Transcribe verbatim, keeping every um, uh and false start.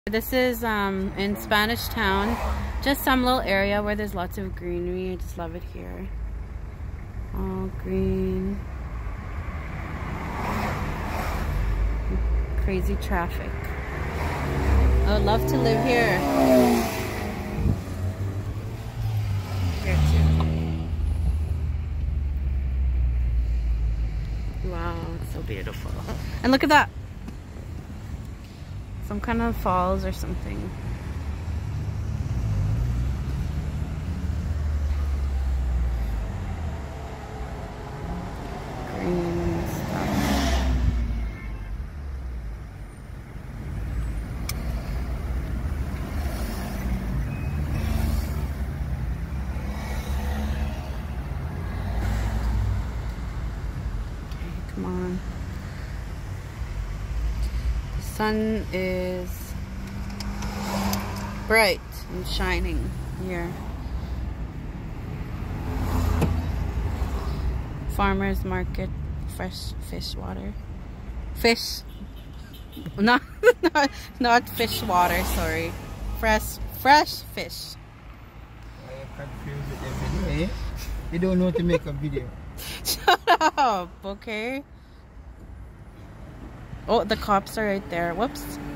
This is um, in Spanish Town, just some little area where there's lots of greenery. I just love it here. All green. Crazy traffic. I would love to live here. Here too. Wow, it's so beautiful. And look at that. Some kind of falls or something. Green stuff. Okay, come on. Sun is bright and shining here. Farmers market, fresh fish water. Fish, not not not fish water. Sorry, fresh fresh fish. I confused with every day. You don't know how to make a video. Shut up, okay? Oh, the cops are right there. Whoops.